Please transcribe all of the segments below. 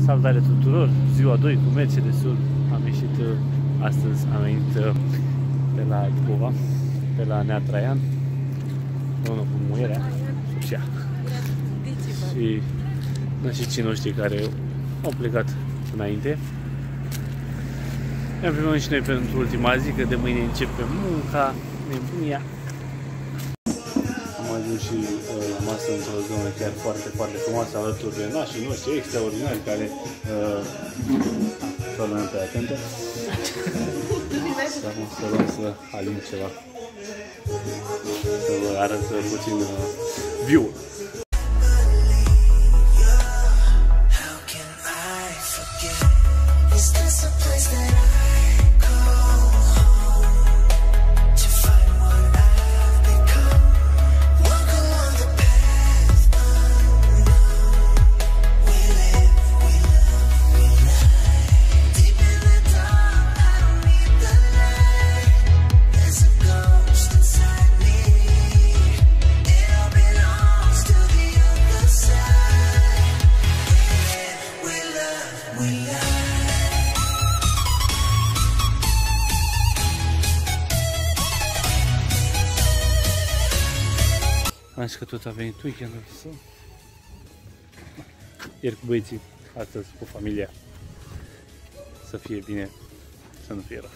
Salutare tuturor! Ziua 2 cu Mercedes-ul. Am ieșit astăzi, am venit pe la Dubova, pe la Nea Traian, împreună cu muierea, Sofia. Și nășicii noștri care au plecat înainte. Ne-am primit și noi pentru ultima zi, că de mâine începem munca, nebunia. Am ajuns și la masă într-o zonă chiar foarte, foarte frumoasă, alături de nașii noștri extraordinari care să rămână pe atentă. Să luăm să alim ceva, să vă arăt puțin view-ul. Așa că tot a venit weekendul să... Ieri cu băieții, astăzi cu familia. Să fie bine, să nu fie rău.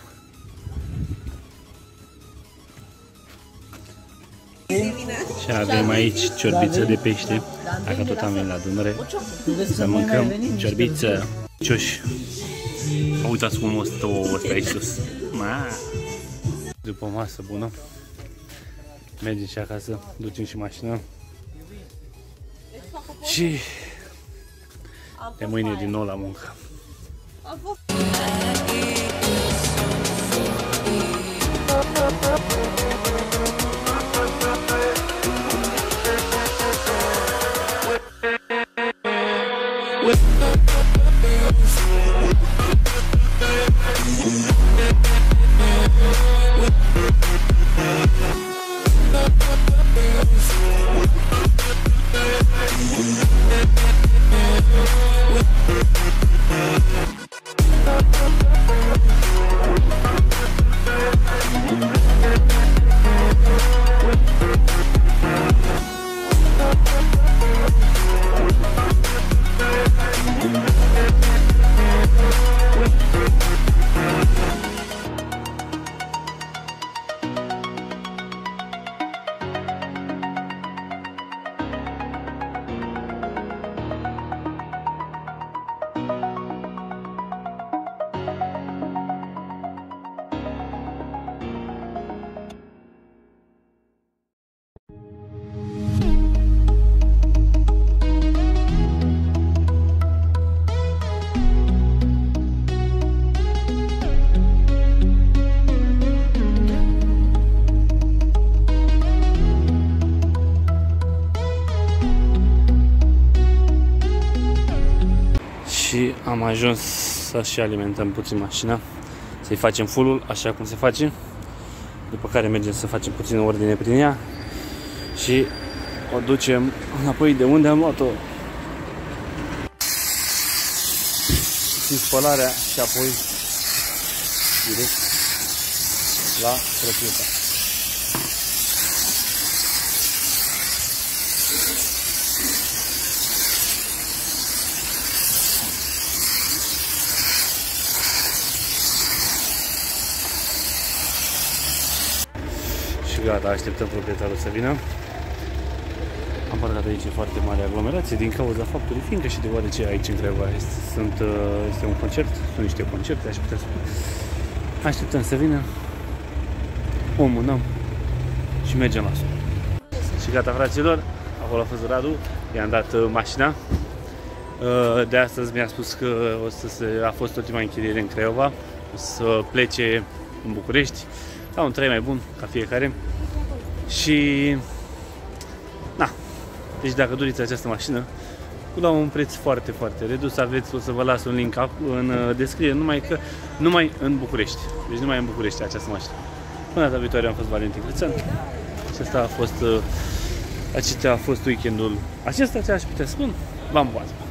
Și avem aici ciorbiță de pește, dacă tot am venit la Dunăre. Să mâncăm ciorbiță, cioși. Uitați cum o stă ouă ăsta aici sus. După o masă bună, mergem și acasă, ducem și mașina și de mâine din nou la muncă. Și am ajuns să și alimentăm puțin mașina, să-i facem full-ul așa cum se face, după care mergem să facem puțin ordine prin ea și o ducem înapoi de unde am luat-o. Și spălarea și apoi direct la proprietate. Și gata, așteptăm proprietarul să vină. Am parcat aici foarte mare aglomerație din cauza faptului, fiindcă și deoarece aici în Craiova este un concert, sunt niște concerte, aș putea spune. Așteptăm să vină, o mânăm și mergem la sol. Și gata, fraților, acolo a fost Radu, i-am dat mașina. De astăzi mi-a spus că a fost ultima închiriere în Craiova, o să plece în București, la un trai mai bun ca fiecare. Și na, deci dacă doriți această mașină la un preț foarte, foarte redus, aveți, o să vă las un link în descriere, numai în București. Deci numai în București această mașină. Până data viitoare am fost Valentin Crițan și acesta a fost weekendul acesta, ce aș putea spune, v-am buat.